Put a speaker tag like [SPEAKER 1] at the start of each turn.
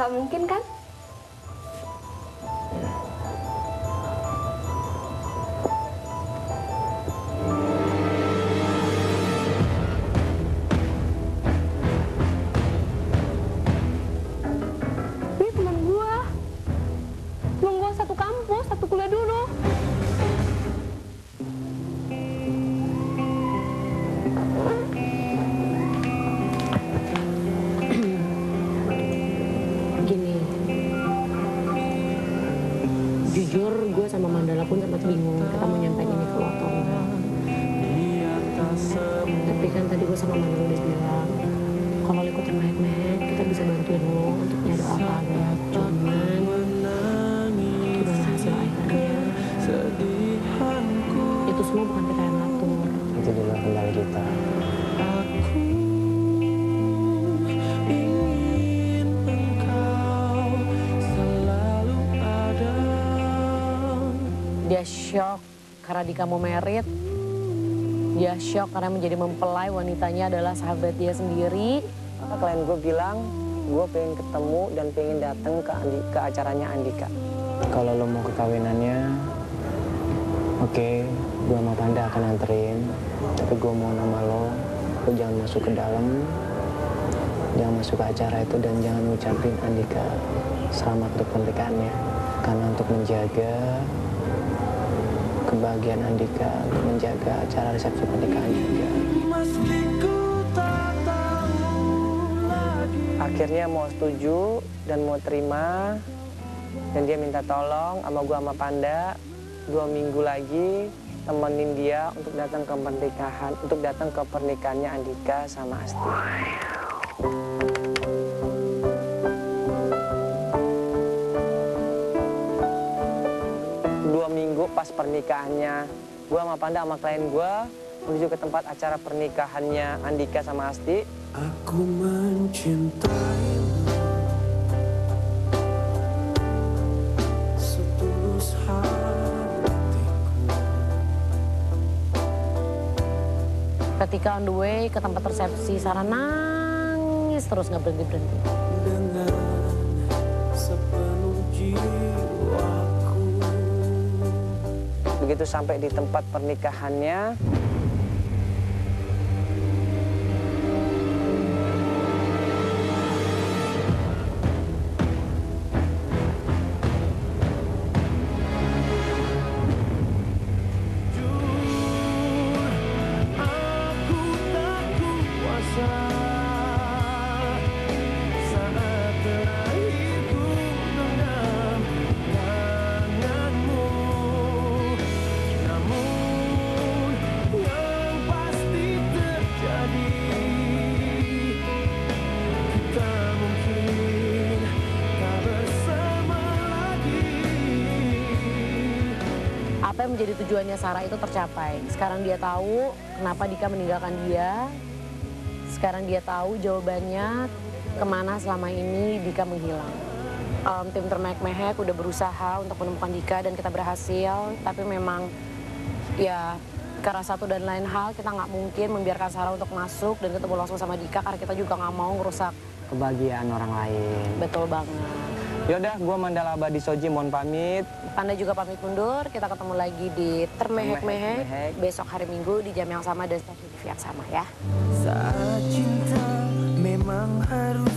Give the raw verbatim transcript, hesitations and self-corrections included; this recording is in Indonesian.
[SPEAKER 1] Nggak mungkin kan? Ini teman gua. Teman gua satu kampus, satu kuliah dulu.
[SPEAKER 2] Jujur, gue sama Mandala pun sempat bingung kita mau nyampein ini ke lo atau enggak. Tapi kan tadi gue sama Mandala udah bilang kalau lo ikutin mehek-mehek, kita bisa bantuin lo untuk nyari orangnya. Cuman gimana hasil akhirnya? Itu semua bukan kita yang ngatur.
[SPEAKER 3] Itu di luar kendali kita.
[SPEAKER 2] Dia shock karena Dika mau merit. Dia shock karena menjadi mempelai wanitanya adalah sahabat dia sendiri.
[SPEAKER 3] Maka klien gue bilang, gue pengen ketemu dan pengen datang ke, Andi, ke acaranya Andika. Kalau lo mau ke kawinannya, oke, okay, gue sama Panda akan anterin. Tapi gue mau nama lo, lo jangan masuk ke dalam, jangan masuk ke acara itu dan jangan ngucapin Andika selamat untuk pernikahannya. Karena untuk menjaga kebahagiaan Andika, menjaga acara resepsi pernikahan juga. Akhirnya mau setuju dan mau terima, dan dia minta tolong sama gua sama Panda dua minggu lagi temenin dia untuk datang ke pernikahan, untuk datang ke pernikahannya Andika sama Asti. Dua minggu pas pernikahannya, gue sama Panda sama klien gue menuju ke tempat acara pernikahannya Andika sama Asti. Aku mencintaimu setulus hatiku.
[SPEAKER 2] Ketika on the way ke tempat resepsi, Sarah nangis terus nggak berhenti-berhenti.
[SPEAKER 3] Dengan sepenuh jiwaku. Begitu sampai di tempat pernikahannya,
[SPEAKER 2] apa yang menjadi tujuannya Sarah itu tercapai. Sekarang dia tahu kenapa Dika meninggalkan dia. Sekarang dia tahu jawabannya kemana selama ini Dika menghilang. Um, tim Termehek-mehek udah berusaha untuk menemukan Dika dan kita berhasil. Tapi memang ya karena satu dan lain hal kita nggak mungkin membiarkan Sarah untuk masuk dan ketemu langsung sama Dika karena kita juga nggak mau ngerusak
[SPEAKER 3] kebahagiaan orang lain.
[SPEAKER 2] Betul banget.
[SPEAKER 3] Yaudah, gue Mandala Abadi Soji mohon pamit.
[SPEAKER 2] Panda juga pamit mundur. Kita ketemu lagi di Termehek-mehek besok hari Minggu di jam yang sama dan stasiun T V yang sama ya.
[SPEAKER 4] Saat cinta memang harus